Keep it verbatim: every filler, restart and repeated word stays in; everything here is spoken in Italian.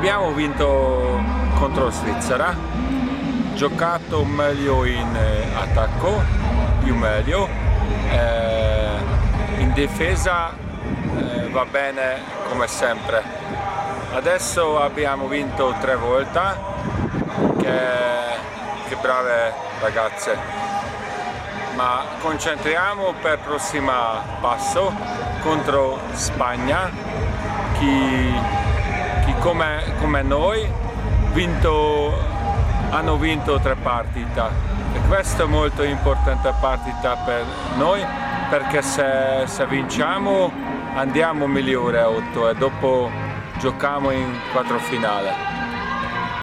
Abbiamo vinto contro la Svizzera, giocato meglio in attacco, più meglio, eh, in difesa eh, va bene come sempre. Adesso abbiamo vinto tre volte, che, che brave ragazze, ma concentriamo per il prossimo passo contro Spagna, chi, chi come, come noi vinto, hanno vinto tre partite e questo è molto importante partita per noi, perché se, se vinciamo andiamo migliore a otto e dopo giochiamo in quattro finale.